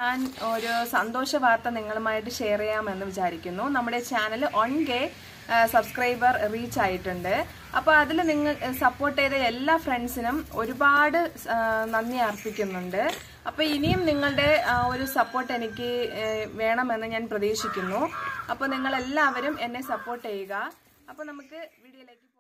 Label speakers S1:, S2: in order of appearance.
S1: ഞാൻ ഒരു സന്തോഷ വാർത്ത നിങ്ങളുമായിട്ട് ഷെയർ ചെയ്യാമെന്ന് വിചാരിക്കുന്നു. നമ്മുടെ ചാനൽ 1K സബ്സ്ക്രൈബർ റീച്ച് ആയിട്ടുണ്ട്. അപ്പോൾ അതിൽ നിങ്ങൾ സപ്പോർട്ട് ചെയ്ത എല്ലാ ഫ്രണ്ട്സിനും ഒരുപാട് നന്ദി അർപ്പിക്കുന്നുണ്ട്. അപ്പോൾ ഇനിയും നിങ്ങളുടെ ഒരു സപ്പോർട്ട് എനിക്ക് വേണമെന്ന് ഞാൻ പ്രതീക്ഷിക്കുന്നു. അപ്പോൾ നിങ്ങളെല്ലാവരും എന്നെ സപ്പോർട്ട് ചെയ്യുക. അപ്പോൾ നമുക്ക് വീഡിയോയിലേക്ക്